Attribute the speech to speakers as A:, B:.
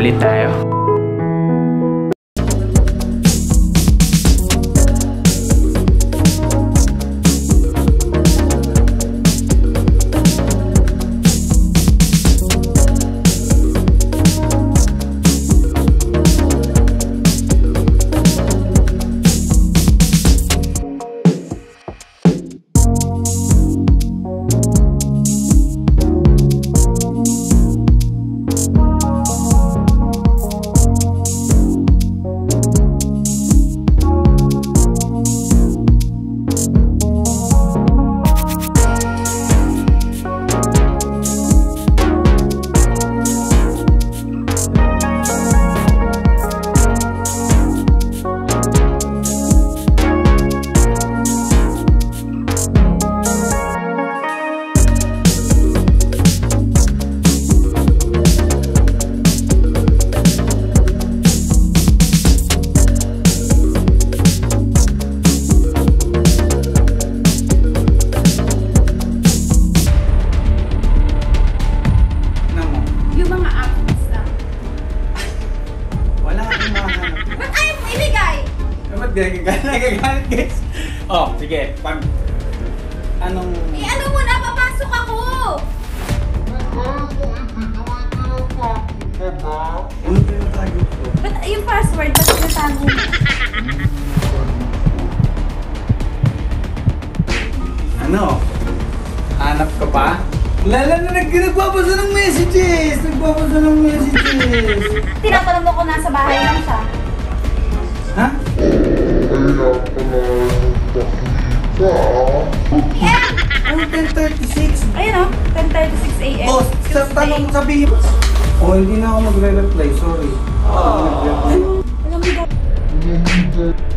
A: ulit tayo.
B: Nagagalit guys. Oh, sige. Anong...
C: ano mo na? Papasok ako!
B: Ano tinatago ko?
C: Ba't yung password? Ba't tinatago mo?
B: Ano? Hanap ka pa? Lala na nagbabasa ng messages! Nagbabasa ng messages!
C: Tinatanong mo ko nasa bahay lang siya.
B: Ha?
C: Yeah!
B: Ano 10:36?
C: Ayun o, 10:36 AM.
B: Oh, sa tanong sabihin mo. Oh, hindi na ako magre-reply, sorry.
C: Alam mo ba?